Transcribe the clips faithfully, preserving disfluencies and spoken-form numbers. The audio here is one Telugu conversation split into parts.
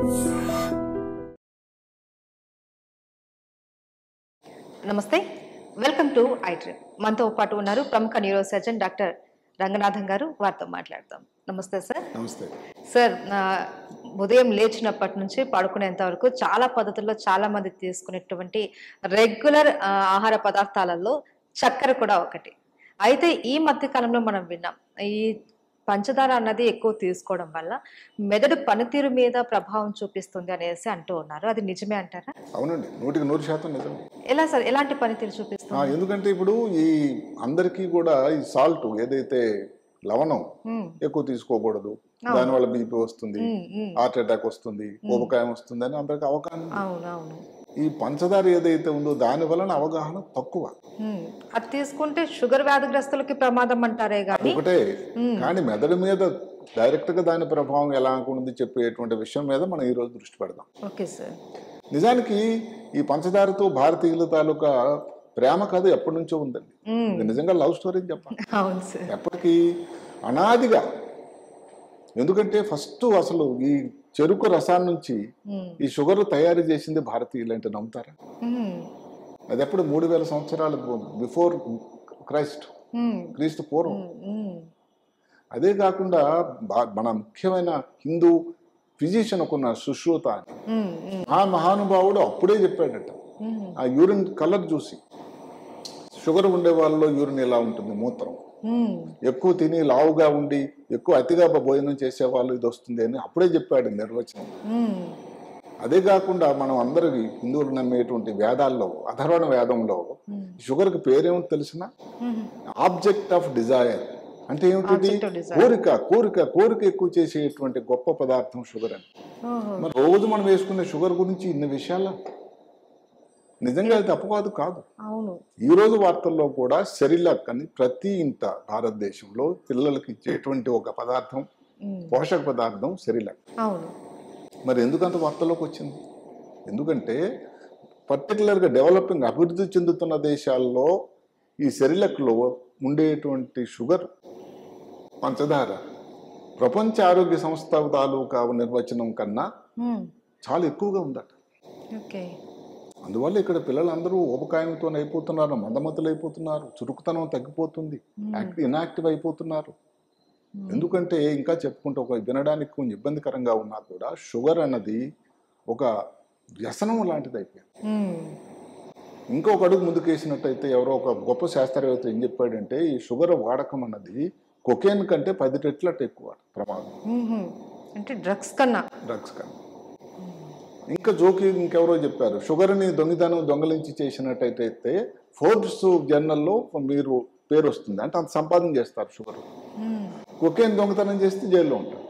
నమస్తే, వెల్కమ్ టు ఐ డ్రీమ్. మనతో పాటు ఉన్నారు ప్రముఖ న్యూరో సర్జన్ డాక్టర్ రంగనాథన్ గారు. వారితో మాట్లాడతాం. నమస్తే సార్. నమస్తే సార్, ఉదయం లేచినప్పటి నుంచి పడుకునేంత వరకు చాలా పద్ధతుల్లో చాలా మంది తీసుకునేటువంటి రెగ్యులర్ ఆహార పదార్థాలలో చక్కెర కూడా ఒకటి. అయితే ఈ మధ్య కాలంలో మనం విన్నాం, ఈ పంచదార అన్నది ఎక్కువ తీసుకోవడం వల్ల మెదడు పనితీరు మీద ప్రభావం చూపిస్తుంది అనేసి అంటూ ఉన్నారు. అది నిజమే అంటారా? అవునండి, నూటికి నూరు శాతం నిజం. ఎలా సార్, ఎలాంటి పనితీరు చూపిస్తుంది? ఎందుకంటే ఇప్పుడు ఈ అందరికీ కూడా ఈ సాల్ట్ ఏదైతే లవణం ఎక్కువ తీసుకోకూడదు, దానివల్ల బీపీ వస్తుంది, హార్ట్ అటాక్ వస్తుంది, ఊబకాయం వస్తుంది అని అందరికి అవగాహన. ఈ పంచదార ఏదైతే ఉందో దాని వలన అవగాహన తక్కువ. అది తీసుకుంటే షుగర్ వ్యాధిగ్రస్తులకి ప్రమాదం అంటారే గాని ఒకటే, కానీ మెదడు మీద డైరెక్ట్ గా దాని ప్రభావం ఎలా ఉంటుంది చెప్పేటువంటి విషయం మీద మనం ఈ రోజు దృష్టి పెడదాం. Okay sir. నిజానికి ఈ పంచదారతో భారతీయుల తాలూకా ప్రేమ కథ ఎప్పటి నుంచో ఉందండి. నిజంగా లవ్ స్టోరీ అని చెప్పాలి. ఎప్పటికీ అనాదిగా. ఎందుకంటే ఫస్ట్ అసలు ఈ చెరుకు రసాన్ని నుంచి ఈ షుగర్ తయారు చేసింది భారతీయులు అంటే నమ్ముతారా? అది ఎప్పుడు మూడు వేల సంవత్సరాలు బిఫోర్ క్రైస్ట్, క్రీస్తు పూర్వం. అదే కాకుండా మన ముఖ్యమైన హిందూ ఫిజిషియన్ ఒకన్న సుశ్రుత అని, ఆ మహానుభావుడు అప్పుడే చెప్పాడట, ఆ యూరిన్ కలర్ చూసి షుగర్ ఉండే వాళ్ళలో యూరిన్ ఎలా ఉంటుంది, మూత్రం ఎక్కువ తిని లావుగా ఉండి ఎక్కువ అతిగా భోజనం చేసే వాళ్ళు ఇది వస్తుంది అని అప్పుడే చెప్పాడు నిర్వచనం. అదే కాకుండా మనం అందరికి హిందువులు నమ్మేటువంటి వేదాల్లో అథర్వణ వేదంలో షుగర్కి పేరేమో తెలిసిన ఆబ్జెక్ట్ ఆఫ్ డిజైర్ అంటే ఏమిటి? కోరిక. కోరిక కోరిక ఎక్కువ చేసేటువంటి గొప్ప పదార్థం షుగర్ అని. మరి రోజు మనం వేసుకునే షుగర్ గురించి ఇన్ని విషయాలు నిజంగా అది తప్పుకాదు కాదు. ఈ రోజు వార్తల్లో కూడా సెరిలాక్ అని ప్రతి ఇంట భారతదేశంలో పిల్లలకి ఇచ్చేటువంటి ఒక పదార్థం, పోషక పదార్థం సెరిలాక్. మరి ఎందుకంత వార్తల్లోకి వచ్చింది? ఎందుకంటే పర్టికులర్గా డెవలపింగ్ అభివృద్ధి చెందుతున్న దేశాల్లో ఈ సెరిలాక్లో ఉండేటువంటి షుగర్, పంచదార ప్రపంచ ఆరోగ్య సంస్థ తాలూకా నిర్వచనం కన్నా చాలా ఎక్కువగా ఉందట. అందువల్ల ఇక్కడ పిల్లలందరూ ఊబకాయంతో అయిపోతున్నారు, మందమతులు అయిపోతున్నారు, చురుకుతనం తగ్గిపోతుంది, ఇన్యాక్టివ్ అయిపోతున్నారు. ఎందుకంటే ఇంకా చెప్పుకుంటే ఒక వినడానికి కొంచెం ఇబ్బందికరంగా ఉన్నా కూడా షుగర్ అన్నది ఒక వ్యసనం లాంటిది అయిపోయింది. ఇంకొక అడుగు ముందుకేసినట్టయితే ఎవరో ఒక గొప్ప శాస్త్రవేత్త ఏం చెప్పాడంటే, ఈ షుగర్ వాడకం అన్నది కొకేన్ కంటే పది రెట్లట ఎక్కువ ప్రమాదం. అంటే డ్రగ్స్ కన్నా డ్రగ్స్ కన్నా ఇంకా జోకి ఇంకెవరో చెప్పారు, షుగర్ని దొంగతనం దొంగలించి చేసినట్టయితే ఫోర్బ్స్ జర్నల్లో మీరు పేరు వస్తుంది, అంటే అంత సంపాదన చేస్తారు షుగర్. కొకేన్ దొంగతనం చేస్తే జైల్లో ఉంటారు.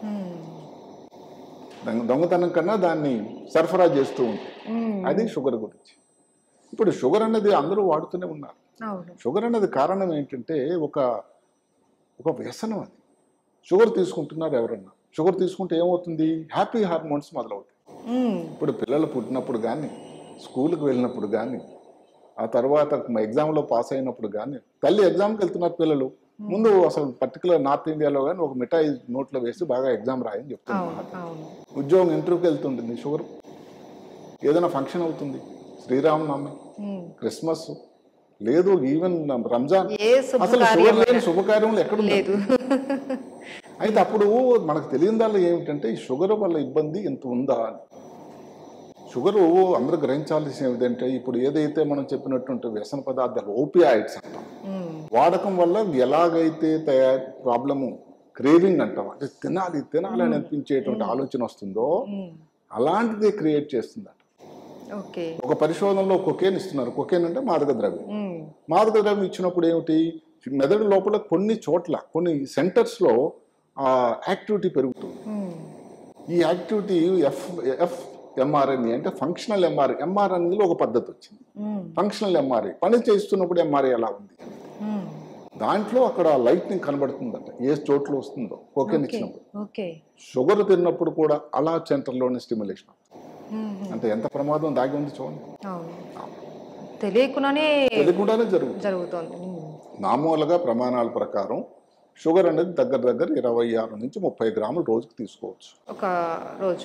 దొంగతనం కన్నా దాన్ని సరఫరా చేస్తూ ఉంటారు. అది షుగర్ గురించి. ఇప్పుడు షుగర్ అన్నది అందరూ వాడుతూనే ఉన్నారు. షుగర్ అన్నది కారణం ఏంటంటే ఒక ఒక వ్యసనం. అది షుగర్ తీసుకుంటున్నారు ఎవరన్నా. షుగర్ తీసుకుంటే ఏమవుతుంది? హ్యాపీ హార్మోన్స్ మొదలవుతాయి. ఇప్పుడు పిల్లలు పుట్టినప్పుడు కానీ, స్కూల్కి వెళ్ళినప్పుడు కానీ, ఆ తర్వాత ఎగ్జామ్లో పాస్ అయినప్పుడు కానీ, తల్లి ఎగ్జామ్కి వెళ్తున్నారు పిల్లలు, ముందు అసలు పర్టికులర్ నార్త్ ఇండియాలో కానీ ఒక మిఠాయి నోట్లో వేసి బాగా ఎగ్జామ్ రాయని చెప్తున్నారు. ఉద్యోగం ఇంటర్వ్యూకి వెళ్తుంటుంది షుగర్. ఏదైనా ఫంక్షన్ అవుతుంది, శ్రీరామనవమి, క్రిస్మస్, లేదు ఈవెన్ రంజాన్, అసలు షుగర్ లేని శుభకార్యంలో ఎక్కడ లేదు. అయితే అప్పుడు మనకు తెలియదాల్లో ఏమిటంటే ఈ షుగర్ వల్ల ఇబ్బంది ఎంత ఉందా అని. షుగరు అందరూ గ్రహించాల్సిన ఏమిటంటే, ఇప్పుడు ఏదైతే మనం చెప్పినటువంటి వ్యసన పదార్థాలు ఓపియాయిడ్స్ అంటాం, వాడకం వల్ల ఎలాగైతే తయారు ప్రాబ్లము క్రేవింగ్ అంటాం, అంటే తినాలి తినాలి అని అనిపించేటువంటి ఆలోచన వస్తుందో అలాంటిదే క్రియేట్ చేస్తుందట. ఒక పరిశోధనలో కొకేన్ ఇస్తున్నారు. కొకేన్ అంటే మాదక ద్రవ్యం. మాదక ద్రవ్యం ఇచ్చినప్పుడు ఏమిటి, మెదడు లోపల కొన్ని చోట్ల కొన్ని సెంటర్స్లో ఆ యాక్టివిటీ పెరుగుతుంది. ఈ యాక్టివిటీ ఎఫ్ ఎఫ్ ఎంఆర్ఎన్ఏ అంటే ఫంక్షనల్ ఎంఆర్ఐ. ఎంఆర్ఎన్ఏలో ఒక పద్ధతి వచ్చింది, ఫంక్షనల్ ఎంఆర్ఐ. పని చేస్తున్నప్పుడు ఎంఆర్ఐ ఎలా ఉంది దాంట్లో అక్కడ లైట్నింగ్ కనబడుతుందట, ఏ చోట్ల వస్తుందో కొకేన్ ఇచ్చినప్పుడు. షుగర్ తిన్నప్పుడు కూడా అలా సెంటర్లోనే స్టిమ్యులేషన్. అంటే ఎంత ప్రమాదం దాగి ఉంది చూడండి. తెలియకుండానే తెలియకుండానే జరుగుతుంది. మామూలుగా ప్రమాణాల ప్రకారం షుగర్ అనేది దగ్గర దగ్గర ఇరవై ఆరు నుంచి ముప్పై గ్రాములు రోజుకి తీసుకోవచ్చు. ఒక రోజు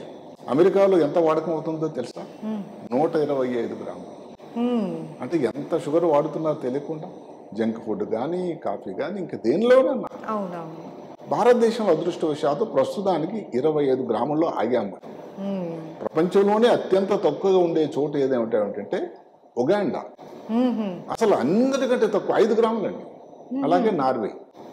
అమెరికాలో ఎంత వాడకం అవుతుందో తెలుసా? నూట ఇరవై ఐదు గ్రాములు. అంటే ఎంత షుగర్ వాడుతున్నారో తెలియకుండా జంక్ ఫుడ్ కానీ కాఫీ కానీ ఇంకా దేనిలోనన్నా. భారతదేశంలో అదృష్టవశాత్తు ప్రస్తుతానికి ఇరవై ఐదు గ్రాముల్లో ఆగాము. ప్రపంచంలోనే అత్యంత తక్కువగా ఉండే చోటు ఏదేమిటంటే ఉగాండా. అసలు అందరికంటే తక్కువ ఐదు గ్రాములండి. అలాగే నార్వే.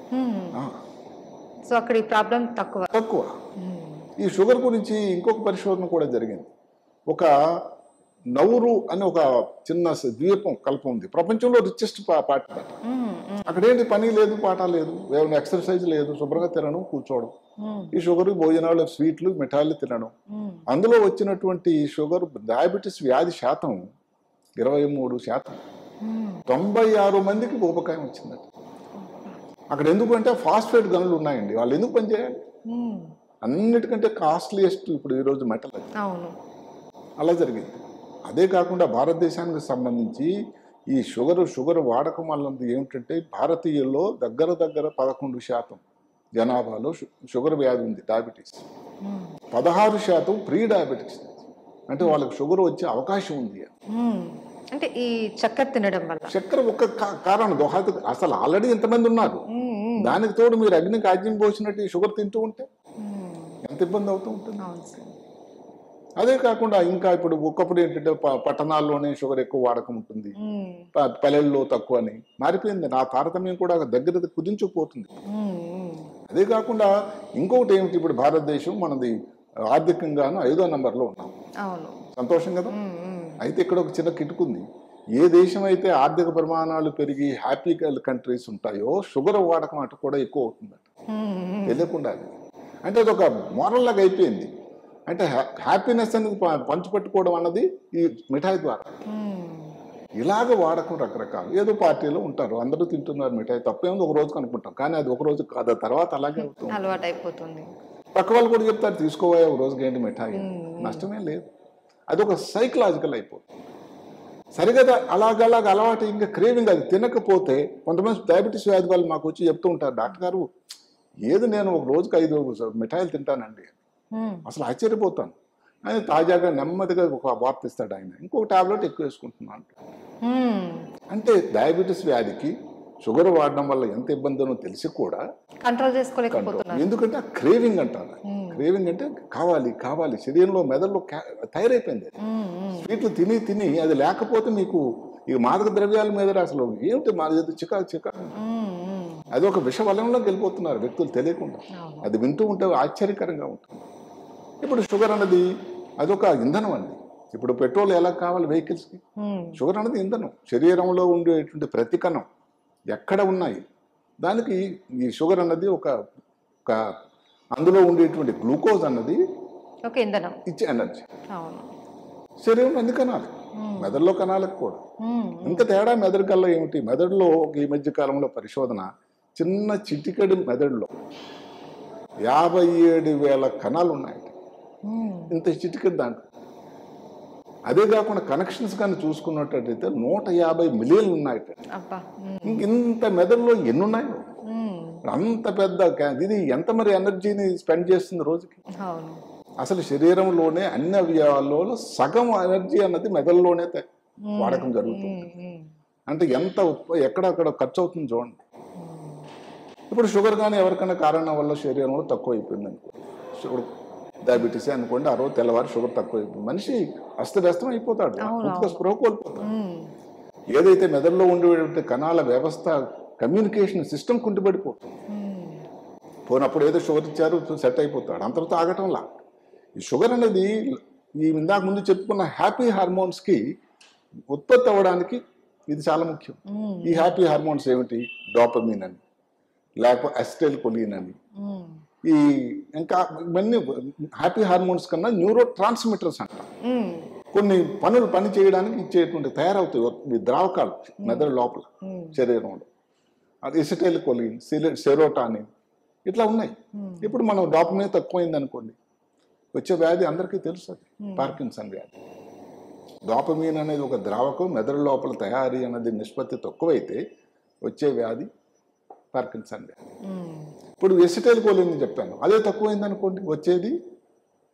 సో అక్కడ ఈ ప్రాబ్లం తక్కువ తక్కువ. ఈ షుగర్ గురించి ఇంకొక పరిశోధన కూడా జరిగింది. ఒక నౌరు అని ఒక చిన్న ద్వీపం కల్పం ఉంది, ప్రపంచంలో రిచెస్ట్ పార్టీ అట. అక్కడేంటి పని లేదు, పాట లేదు, ఏమైనా ఎక్సర్సైజ్ లేదు, శుభ్రంగా తినడం, కూర్చోవడం, ఈ షుగర్ భోజనాలు, స్వీట్లు, మిఠాయిలు తినడం. అందులో వచ్చినటువంటి షుగర్ డయాబెటీస్ వ్యాధి శాతం ఇరవై మూడు శాతం. తొంభై ఆరు మందికి ఊబకాయం వచ్చిందట. అక్కడ ఎందుకంటే ఫాస్ఫేట్ గనులు ఉన్నాయండి, వాళ్ళు ఎందుకు పనిచేయాలి? అన్నిటికంటే కాస్ట్లీయెస్ట్ ఇప్పుడు ఈరోజు మెటల్ అది. అలా జరిగింది. అదే కాకుండా భారతదేశానికి సంబంధించి ఈ షుగర్ షుగర్ వాడకం వల్ల ఏమిటంటే భారతీయుల్లో దగ్గర దగ్గర పదకొండు శాతం జనాభాలో షుగర్ వ్యాధి ఉంది, డయాబెటీస్. పదహారు శాతం ప్రీ డయాబెటిక్స్, అంటే వాళ్ళకి షుగర్ వచ్చే అవకాశం ఉంది. అంటే ఈ చక్కెర తినడం వల్ల, చక్కెర ఒక కారణం. అసలు ఆల్రెడీ ఎంతమంది ఉన్నారు, దానికి తోడు మీరు అగ్నికి ఆజ్యం పోసినట్టు ఈ షుగర్ తింటూ ఉంటే ఎంత ఇబ్బంది అవుతూ ఉంటుంది. అదే కాకుండా ఇంకా ఇప్పుడు ఒకప్పుడు ఏంటంటే పట్టణాల్లోనే షుగర్ ఎక్కువ వాడకం ఉంటుంది, పల్లెల్లో తక్కువ అని మారిపోయింది. నా తారతమ్యం కూడా దగ్గర కుదించుకుపోతుంది. అదే కాకుండా ఇంకొకటి ఏమిటి, ఇప్పుడు భారతదేశం మనది ఆర్థికంగాను ఐదో నంబర్లో ఉన్నాం. సంతోషం కదా. అయితే ఇక్కడ ఒక చిన్న కిటుకుంది. ఏ దేశం అయితే ఆర్థిక ప్రమాణాలు పెరిగి హ్యాపీ కంట్రీస్ ఉంటాయో షుగర్ వాడకం అటు కూడా ఎక్కువ అవుతుందట, తెలియకుండా. అంటే అది ఒక మోరల్ లాగా అయిపోయింది. అంటే హ్యాపీనెస్ అనేది పంచిపెట్టుకోవడం అన్నది ఈ మిఠాయి ద్వారా. ఇలాగ వాడకం రకరకాలు. ఏదో పార్టీలో ఉంటారు, అందరూ తింటున్నారు మిఠాయి, తప్పేముంది ఒక రోజు కనుక్కుంటాం, కానీ అది ఒక రోజు కాదు, తర్వాత అలాగే అవుతుంది, అలవాటు అయిపోతుంది. పక్క వాళ్ళు కూడా చెప్తారు తీసుకోవా ఒక రోజుకి ఏంటి మిఠాయి, నష్టమే లేదు. అది ఒక సైకలాజికల్ అయిపోతుంది. సరిగదా అలాగలాగ అలవాటు, ఇంకా క్రేవింగ్. అది తినకపోతే కొంతమంది డయాబెటీస్ వ్యాధి వాళ్ళు మాకు వచ్చి చెప్తూ ఉంటారు, డాక్టర్ గారు ఏది నేను ఒక రోజుకి ఐదు మిఠాయిలు తింటానండి. అసలు ఆశ్చర్యపోతాను. ఆయన తాజాగా నెమ్మదిగా ఒక వార్త ఇస్తాడు ఆయన, ఇంకొక టాబ్లెట్ ఎక్కువ వేసుకుంటున్నాను. అంటే డయాబెటీస్ వ్యాధికి షుగర్ వాడడం వల్ల ఎంత ఇబ్బందినో తెలిసి కూడా కంట్రోల్ చేసుకోలేకపోతున్నారు. ఎందుకంటే ఆ క్రేవింగ్ అంటారు. క్రేవింగ్ అంటే కావాలి కావాలి, శరీరంలో మెదడులో తయారైపోయింది. స్వీట్లు తిని తిని అది లేకపోతే మీకు ఈ మాదక ద్రవ్యాల మీద అసలు ఏమిటి మా చికా చికా అది ఒక విష వలయంలోకి వెళ్ళిపోతున్నారు వ్యక్తులు తెలియకుండా. అది వింటూ ఉంటే ఆశ్చర్యకరంగా ఉంటుంది. ఇప్పుడు షుగర్ అన్నది అదొక ఇంధనం అండి. ఇప్పుడు పెట్రోల్ ఎలా కావాలి వెహికల్స్కి, షుగర్ అన్నది ఇంధనం. శరీరంలో ఉండేటువంటి ప్రతి కణం ఎక్కడ ఉన్నాయి దానికి ఈ షుగర్ అన్నది ఒక ఒక అందులో ఉండేటువంటి గ్లూకోజ్ అన్నది ఒక ఇంధనం ఇచ్చే ఎనర్జీ. శరీరంలో అన్ని కణాలు, మెదడులో కణాలకు కూడా. ఇంత తేడా మెదడు కల్లా ఏమిటి, మెదడులో ఈ మధ్య కాలంలో పరిశోధన, చిన్న చిటికెడు మెదడులో యాభై ఏడు వేల కణాలు ఉన్నాయి. ఇంత చిటికెడు దాంట్లో. అదే కాకుండా కనెక్షన్స్ కానీ చూసుకున్నట్టయితే నూట యాభై మిలియన్లు ఉన్నాయి. ఇంత మెదడులో ఎన్ని ఉన్నాయో, అంత పెద్ద ఇది ఎంత మరి ఎనర్జీని స్పెండ్ చేస్తుంది రోజుకి. అసలు శరీరంలోనే అన్ని అవయవాల్లో సగం ఎనర్జీ అన్నది మెదడులోనే వాడకం జరుగుతుంది. అంటే ఎంత ఎక్కడక్కడ ఖర్చు అవుతుంది చూడండి. ఇప్పుడు షుగర్ కానీ ఎవరికైనా కారణం వల్ల శరీరంలో తక్కువ అయిపోయింది అనుకోండి, షుగర్ డయాబెటీస్ అనుకోండి, ఆ రోజు తెల్లవారు షుగర్ తక్కువ అయిపోయింది, మనిషి అస్తవ్యస్తం అయిపోతాడు, పూర్తిగా స్పృహ కోల్పోతాడు. ఏదైతే మెదడులో ఉండేటువంటి కణాల వ్యవస్థ కమ్యూనికేషన్ సిస్టమ్ కుంటుపడిపోతుంది. పోయినప్పుడు ఏదో షుగర్ ఇచ్చారు సెట్ అయిపోతాడు, అంతటితో ఆగటంలా. ఈ షుగర్ అనేది ఈ ఇందాక ముందు చెప్పుకున్న హ్యాపీ హార్మోన్స్కి ఉత్పత్తి అవ్వడానికి ఇది చాలా ముఖ్యం. ఈ హ్యాపీ హార్మోన్స్ ఏమిటి, డోపమిన్ అని, లేకపోతే అసిటైల్ కొలిన్ అని, ఈ ఇంకా ఇవన్నీ హ్యాపీ హార్మోన్స్ కన్నా న్యూరో ట్రాన్స్మిటర్స్ అంట. కొన్ని పనులు పని చేయడానికి ఇచ్చేటువంటి తయారవుతాయి ద్రావకాలు మెదడు లోపల శరీరంలో. అది ఎసిటైల్ కొలిన్, సెరోటానిన్ ఇట్లా ఉన్నాయి. ఇప్పుడు మనం డోపమిన్ తక్కువైంది అనుకోండి, వచ్చే వ్యాధి అందరికీ తెలుసు, అది పార్కిన్సన్ వ్యాధి. డోపమిన్ అనేది ఒక ద్రావకం, మెదడు లోపల తయారీ అనేది నిష్పత్తి తక్కువైతే వచ్చే వ్యాధి పార్కిన్సన్ వ్యాధి. ఇప్పుడు ఎసిటైల్ కోలిన్ చెప్పాను, అదే తక్కువైంది అనుకోండి, వచ్చేది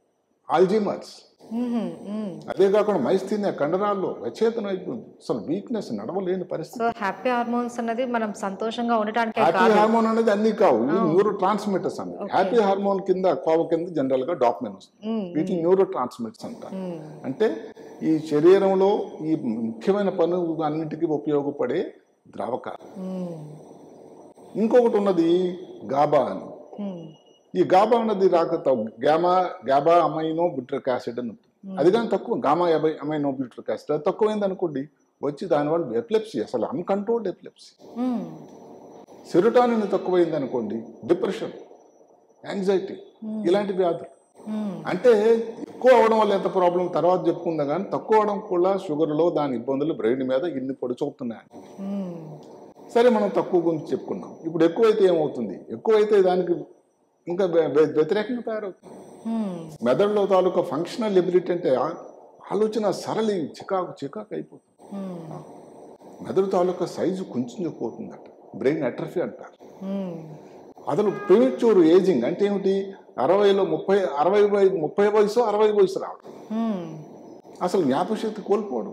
ఆల్జీమర్స్. మ్మ్. మ్మ్. అదే కాకుండా మైస్థీనియా కండరాల్లో రచేతన అయిపోయింది, అసలు వీక్నెస్, నడవలేని పరిస్థితి. సో హ్యాపీ హార్మోన్స్ అన్నది మనం సంతోషంగా ఉండటానికే హ్యాపీ కాదు. హార్మోన్ అనేది అన్ని కావు, ఇవి న్యూరో ట్రాన్స్మిటర్స్ అన్నది. హ్యాపీ హార్మోన్ కింద కోవ కింద జనరల్ గా డాపమైన్ వస్తుంది, మ్మ్. వీటిని న్యూరో ట్రాన్స్మిటర్స్ అంటారు. మ్మ్. అంటే ఈ శరీరంలో ఈ ముఖ్యమైన పనులు అన్నిటికీ ఉపయోగపడే ద్రావకాలు. మ్మ్. ఇంకొకటి ఉన్నది గాబా అని. మ్మ్. ఈ గాబా అన్నది రాక gamma GABA amino butyric acid అని ఉంటుంది. అది కానీ తక్కువ, గామా యాభై అమైనో బ్యూట్రిక్ యాసిడ్ అది తక్కువైంది అనుకోండి, వచ్చి దానివల్ల ఎపిలెప్సీ, అసలు అన్కంట్రోల్డ్ ఎపిలెప్సీ. మ్మ్. సెరోటానిన్ తక్కువైంది అనుకోండి, డిప్రెషన్, యాంగ్జైటీ, ఇలాంటి వ్యాధులు. మ్మ్. అంటే ఎక్కువ అవడం వల్ల ఎంత ప్రాబ్లం తర్వాత చెప్పుకుందాం, కానీ తక్కువ అవడం కూడా షుగర్లో దాని ఇబ్బందులు బ్రెయిన్ మీద ఇన్ని పొడి చూపుతున్నాయి. మ్మ్. సరే, మనం తక్కువ గురించి చెప్పుకున్నాం. ఇప్పుడు ఎక్కువైతే ఏమవుతుంది, ఎక్కువైతే దానికి ఇంకా వ్య- వ్య- వ్యతిరేకంగా తయారవుతుంది. మ్మ్. మెదడులో తాలూకా ఫంక్షనల్ ఎబిలిటీ అంటే ఆ- ఆలోచన సరళి చికాకు చికాకు అయిపోతుంది. మ్మ్. మెదడు తాలూకా సైజు కుంచుకుపోతుందట, బ్రెయిన్ అట్రఫీ అంటారు. మ్మ్. అసలు ప్రిమిచ్యూర్ ఏజింగ్ అంటే ఏమిటి, అరవైలో ముప్పై అరవై వయ- ముప్పై వయసు అరవై వయసు రావడం, మ్మ్. అసలు జ్ఞాపకశక్తి కోల్పోవడం,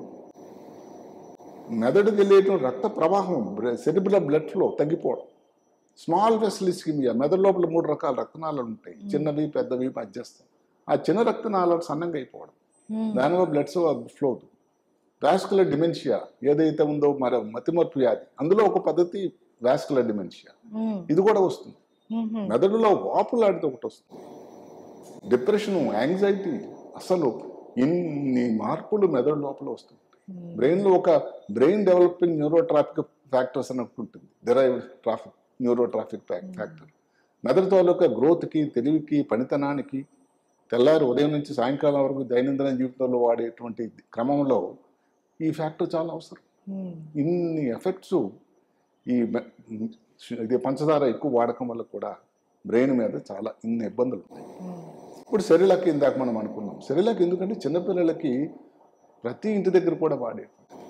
మెదడుకి వెళ్ళేటువంటి రక్త ప్రవాహం సెరిబ్రల్ బ్లడ్ ఫ్లో తగ్గిపోవడం, స్మాల్ వెసల్ ఇస్కిమియా, మెదడు లోపల మూడు రకాల రక్తనాళాలు ఉంటాయి, చిన్నవి పెద్దవి మధ్యస్థం. ఆ చిన్న రక్తనాళాలు సన్నంగా అయిపోవడం, మ్మ్. దానివల్ల బ్లడ్ ఫ్లో, వాస్కులర్ డిమెన్షియా ఏదైతే ఉందో మరి మతిమరుపు వ్యాధి, అందులో ఒక పద్ధతి వాస్కులర్ డిమెన్షియా, మ్మ్. ఇది కూడా వస్తుంది. మ్మ్. మెదడులో వాపులాడితే ఒకటి వస్తుంది, డిప్రెషను, యాంగ్జైటీ, అసలు ఇన్ని మార్పులు మెదడు లోపల వస్తుంది. బ్రెయిన్లో ఒక బ్రెయిన్ డెవలపింగ్ న్యూరోట్రాఫిక్ ఫ్యాక్టర్స్ అని ఒకటి ఉంటుంది, డిరైవ్డ్ ట్రాఫిక్ న్యూరోట్రాఫిక్ ఫ్యాక్టర్. మెదడు తాలూకా గ్రోత్కి, తెలివికి, పనితనానికి, తెల్లారి ఉదయం నుంచి సాయంకాలం వరకు దైనందిన జీవితంలో వాడేటువంటి క్రమంలో ఈ ఫ్యాక్టర్ చాలా అవసరం. మ్మ్. ఇన్ని ఎఫెక్ట్స్ ఈ మె- ఇది పంచదార ఎక్కువ వాడకం వల్ల కూడా బ్రెయిన్ మీద చాలా ఇన్ని ఇబ్బందులు ఉన్నాయి. మ్మ్. ఇప్పుడు సెరిలాక్ ఇందాక మనం అనుకున్నాం, సెరిలాక్ ఎందుకంటే చిన్నపిల్లలకి ప్రతి ఇంటి దగ్గర కూడా వాడే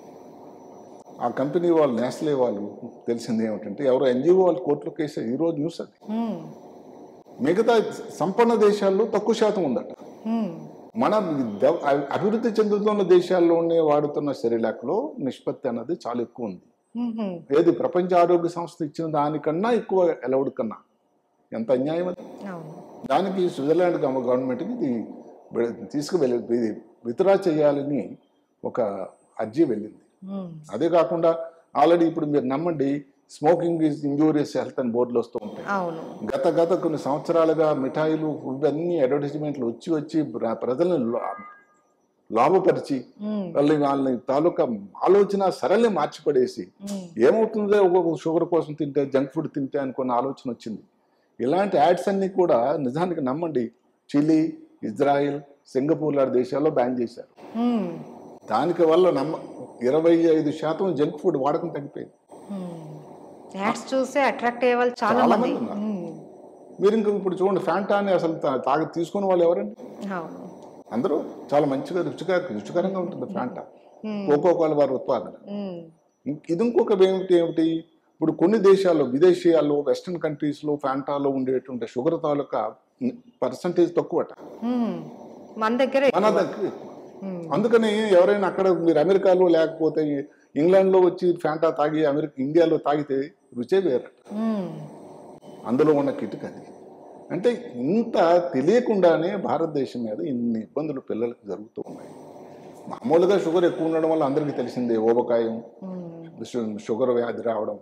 ఆ కంపెనీ వాళ్ళు, నేస్లే వాళ్ళు తెలిసింది ఏమిటంటే ఎవరో ఎన్జిఓ వాళ్ళు కోర్టులో కేసు, ఈరోజు న్యూస్ అది. మ్మ్. మిగతా సంపన్న దేశాల్లో తక్కువ శాతం ఉందట, మ్మ్. మన దెవ- అభివృద్ధి చెందుతున్న దేశాల్లోనే వాడుతున్న సెరిలాక్లో నిష్పత్తి అన్నది చాలా ఎక్కువ ఉంది. మ్మ్. ఏది ప్రపంచ ఆరోగ్య సంస్థ ఇచ్చిన దానికన్నా ఎక్కువ అలౌడ్ కన్నా, ఎంత అన్యాయం అది. అవును. దానికి స్విట్జర్లాండ్ గవ- గవర్నమెంట్కి ఇది వె- తీసుకువెళ్ళి ఇది విత్డ్రా చేయాలని ఒక అర్జీ వెళ్ళింది. మ్మ్. అదే కాకుండా ఆల్రెడీ ఇప్పుడు మీరు నమ్మండి, స్మోకింగ్ ఈజ్ ఇంజూరియస్ హెల్త్ అని బోర్డులు వస్తూ ఉంటాయి. అవును. గత గత కొన్ని సంవత్సరాలుగా మిఠాయిలు ఇవన్నీ అడ్వర్టైజ్మెంట్లు వచ్చి వచ్చి ప్ర- ప్రజలను లో- లాభపరిచి మ్మ్. వాళ్ళని వాళ్ళని తాలూకా ఆలోచన సరళి మార్చిపడేసి మ్మ్. ఏమవుతుందో ఒక్కొక్క షుగర్ కోసం తింటే, జంక్ ఫుడ్ తింటే అనుకున్న ఆలోచన వచ్చింది. ఇలాంటి యాడ్స్ అన్ని కూడా నిజానికి నమ్మండి చిలీ, ఇజ్రాయిల్, సింగపూర్ లాంటి దేశాల్లో బ్యాన్ చేశారు. మ్మ్. దానికి వల్ల నమ్మ ఇరవై ఐదు శాతం జంక్ ఫుడ్ వాడకం తగ్గిపోయింది. మ్మ్. యాడ్స్ చూసే అట్రాక్ట్ అయ్యే వాళ్ళు చాలా చాలా మంది. మంది ఉన్నారు. మ్మ్. మీరు ఇంకా ఇప్పుడు చూడండి, ఫ్యాంటాని అసలు తా- తాగి తీసుకునే వాళ్ళు ఎవరండి? అవును. అందరూ చాలా మంచిగా రుచిగా రుచికరంగా ఉంటుంది ఫ్యాంటా, మ్మ్. కోకో కోలా వారి ఉత్పాదన. మ్మ్. ఇం- ఇది ఇంకొక ఏమిటి ఏమిటి ఇప్పుడు కొన్ని దేశాల్లో, విదేశీయాల్లో, వెస్ట్రన్ కంట్రీస్లో ఫ్యాంటాలో ఉండేటువంటి షుగర్ తాలూకా పర్సంటేజ్ తక్కువట, మ్మ్. మన దగ్గర మన ఎక్కువ. దగ్గర ఎక్కువ. మ్మ్. అందుకని ఎవరైనా అక్కడ మీరు అమెరికాలో లేకపోతే ఇంగ్లాండ్లో వచ్చి ఫ్యాంటా తాగి అమెరికా ఇండియాలో తాగితే రుచే వేరట. మ్మ్. అందులో ఉన్న కిటుకు అది. అంటే ఇంత తెలియకుండానే భారతదేశం మీద ఇన్ని ఇబ్బందులు పిల్లలకు జరుగుతూ ఉన్నాయి. మామూలుగా షుగర్ ఎక్కువ ఉండడం వల్ల అందరికీ తెలిసిందే, ఊబకాయం, మ్మ్. షు- షుగర్ వ్యాధి రావడం,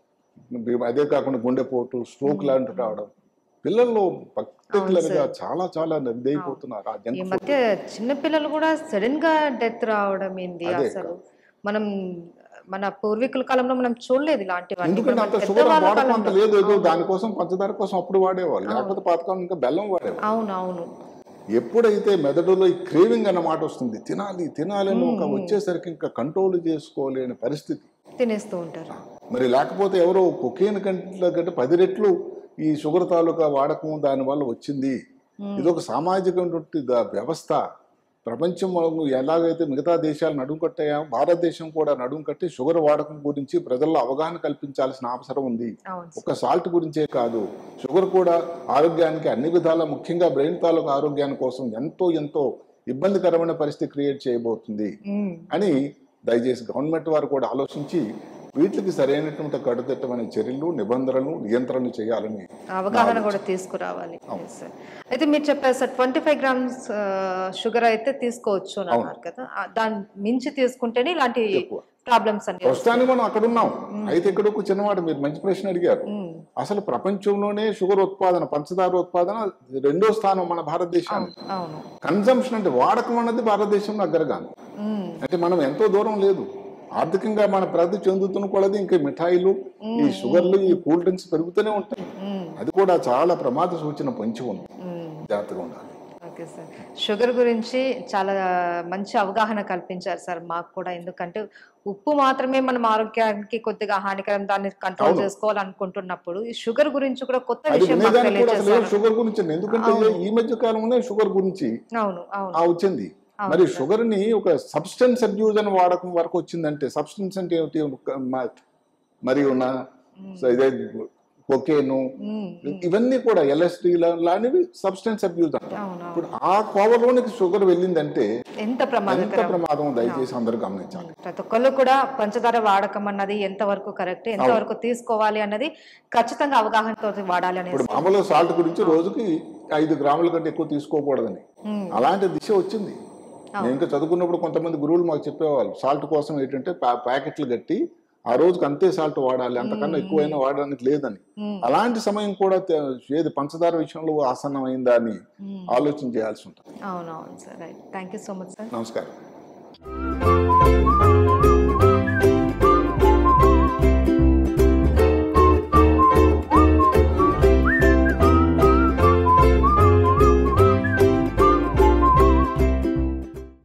అదే కాకుండా గుండెపోటు, స్ట్రోక్ లాంటివి రావడం, పిల్లల్లో పర్టికులర్గా చాలా చాలా ఇదైపోతున్నారు ఆ ఈ జంక్ ఫుడ్. మధ్య చిన్న పిల్లలు కూడా సడన్ గా డెత్ రావడం ఏంది అదే అసలు. మనం మన పూర్వీకుల కాలంలో మనం చూడలేదు ఇలాంటివన్నీ. ఎందుకంటే మన అంత షుగర్ పెద్దవాళ్ళ వాడకం అంత కాలంలో. లేదు. ఏదో అవును. దానికోసం పంచదార కోసం అప్పుడు వాడేవాళ్ళు, లేకపోతే పాతకాలం ఇంకా బెల్లం వాడేవాళ్ళు. అవును అవును. ఎప్పుడైతే మెదడులో ఈ క్రేవింగ్ అన్న మాట వస్తుంది, తినాలి తినాలి అని ఒక వచ్చేసరికి ఇంకా కంట్రోల్ చేసుకోలేని పరిస్థితి, తినేస్తూ ఉంటారు. మరి లేకపోతే ఎవరో కొకేన్ కంటే కంటే పది రెట్లు ఈ షుగర్ తాలూకా వాడకం దానివల్ల వచ్చింది. ఇది ఒక సామాజిక వ్యవస్థ, ప్రపంచం ఎలాగైతే మిగతా దేశాలు నడుం కట్టాయో భారతదేశం కూడా నడుం కట్టి షుగర్ వాడకం గురించి ప్రజల్లో అవగాహన కల్పించాల్సిన అవసరం ఉంది. ఒక సాల్ట్ గురించే కాదు, షుగర్ కూడా ఆరోగ్యానికి అన్ని విధాల, ముఖ్యంగా బ్రెయిన్ తాలూకు ఆరోగ్యాని కోసం ఎంతో ఎంతో ఇబ్బందికరమైన పరిస్థితి క్రియేట్ చేయబోతుంది అని దయచేసి గవర్నమెంట్ వారు కూడా ఆలోచించి వీటికి సరైనటువంటి కట్టుదిట్టమైన చర్యలు, నిబంధనలు, నియంత్రణ చేయాలని అవగాహన కూడా తీసుకురావాలి. అయితే మీరు చెప్పారు sir twenty five grams sugar అయితే తీసుకోవచ్చు అన్నారు కదా, దాన్ని మించి తీసుకుంటేనే ఇలాంటి ప్రాబ్లమ్స్ అన్ని. ప్రస్తుతానికి మనం అక్కడ ఉన్నాం. అయితే ఇక్కడ ఒక చిన్నమాట, మీరు మంచి ప్రశ్న అడిగారు. అసలు ప్రపంచంలోనే షుగర్ ఉత్పాదన, పంచదార ఉత్పాదన రెండో స్థానం మన భారతదేశానికి. కన్జంప్షన్ అంటే వాడకం అన్నది భారతదేశంలో అగ్రగామి. అంటే మనం ఎంతో దూరం లేదు. ఆర్థికంగా మన ప్రగతి చెందుతున్న కొలది ఇంకా మిఠాయిలు, ఈ షుగర్లు, ఈ కూల్ డ్రింక్స్ పెరుగుతూనే ఉంటాయి. అది కూడా చాలా ప్రమాద సూచన పొంచి ఉంది. జాగ్రత్తగా ఉండాలి. ఓకే సార్, షుగర్ గురించి చాలా మంచి అవగాహన కల్పించారు సార్ మాకు కూడా. ఎందుకంటే ఉప్పు మాత్రమే మనం ఆరోగ్యానికి కొద్దిగా హానికరం, దాన్ని కంట్రోల్ చేసుకోవాలనుకుంటున్నప్పుడు ఈ షుగర్ గురించి కూడా కొత్త విషయం షుగర్ గురించి. ఎందుకంటే ఈ మధ్య కాలంలో షుగర్ గురించి అవును అవును వచ్చింది. మరి షుగర్ ని ఒక సబ్స్టెన్స్ అబ్యూజ్ అని వాడకం వరకు వచ్చిందంటే, సబ్స్టెన్స్ అంటే ఏమిటి, మరి ఉన్న కొకేను, ఇవన్నీ కూడా ఎల్ఎస్డి లాంటివి సబ్స్టెన్స్ అబ్యూజ్ అంటారు. ఇప్పుడు ఆ కోవలోనికి షుగర్ వెళ్ళిందంటే ఎంత ప్రమాదం, దయచేసి అందరూ గమనించాలి. ప్రతి ఒక్కళ్ళు కూడా పంచదార వాడకం అన్నది ఎంత వరకు కరెక్ట్, ఎంత వరకు తీసుకోవాలి అన్నది ఖచ్చితంగా అవగాహనతో వాడాలి అనేది. ఇప్పుడు మామూలుగా సాల్ట్ గురించి రోజుకి ఐదు గ్రాముల కంటే ఎక్కువ తీసుకోకూడదని అలాంటి దిశ వచ్చింది. నేను ఇంకా చదువుకున్నప్పుడు కొంతమంది గురువులు మాకు చెప్పేవాళ్ళు, సాల్ట్ కోసం ఏంటంటే ప్యాకెట్లు కట్టి ఆ రోజుకి అంతే సాల్ట్ వాడాలి, అంతకన్నా ఎక్కువైనా వాడడానికి లేదని. అలాంటి సమయం కూడా ఏది పంచదార విషయంలో ఆసన్నమైందా అని ఆలోచన చేయాల్సి ఉంటుంది. అవునవును sir, right. Thank you so much sir. నమస్కారం.